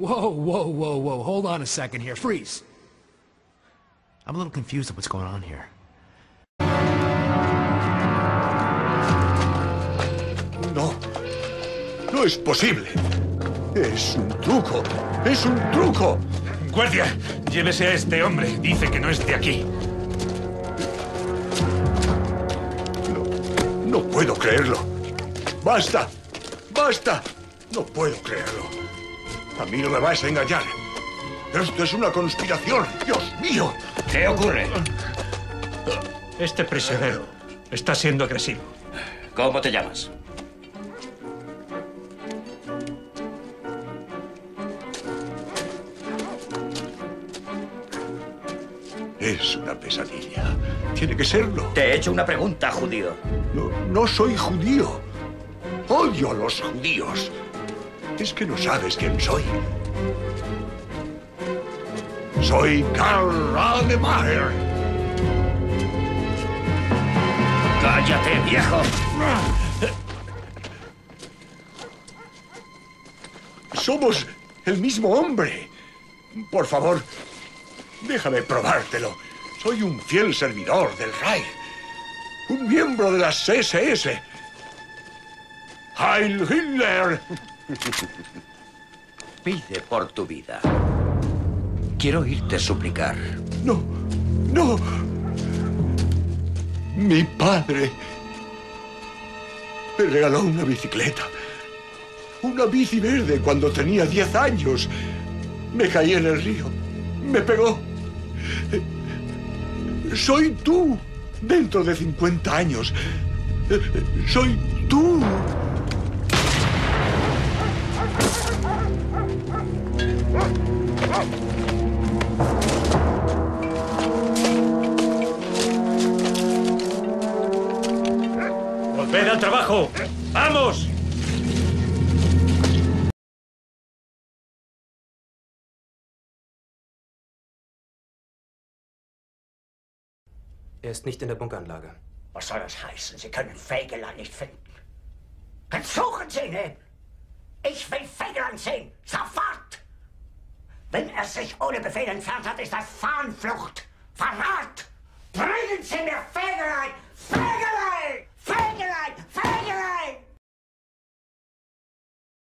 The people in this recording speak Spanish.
Whoa, whoa, whoa, whoa. Hold on a second here. Freeze. I'm a little confused at what's going on here. No. No es posible. Es un truco. Es un truco. Guardia, llévese a este hombre. Dice que no es de aquí. No puedo creerlo. ¡Basta! ¡Basta! No puedo creerlo. A mí no me vais a engañar. Esto es una conspiración. ¡Dios mío! ¿Qué ocurre? Este prisionero está siendo agresivo. ¿Cómo te llamas? Es una pesadilla. Tiene que serlo. Te he hecho una pregunta, judío. No soy judío. Odio a los judíos. Es que no sabes quién soy. Soy Karl Rademacher. ¡Cállate, viejo! Somos el mismo hombre. Por favor, déjame probártelo. Soy un fiel servidor del Reich. Un miembro de las SS. ¡Heil Hitler! Pide por tu vida. Quiero oírte suplicar. No, no. Mi padre me regaló una bicicleta. Una bici verde cuando tenía 10 años. Me caí en el río. Me pegó. Soy tú. Dentro de 50 años. Soy tú. ¡Volved al trabajo! ¡Vamos! Er ist nicht in der Bunkeranlage. Was soll das heißen? Sie können Fegelein nicht finden. Dann suchen Sie ihn! Ich will Fegelein sehen! Sofort! Wenn er sich ohne Befehl entfernt hat, ist das Fahnenflucht! Verrat! Bringen Sie mir Fegelein! Fegelein! Fegelein! Fegelein!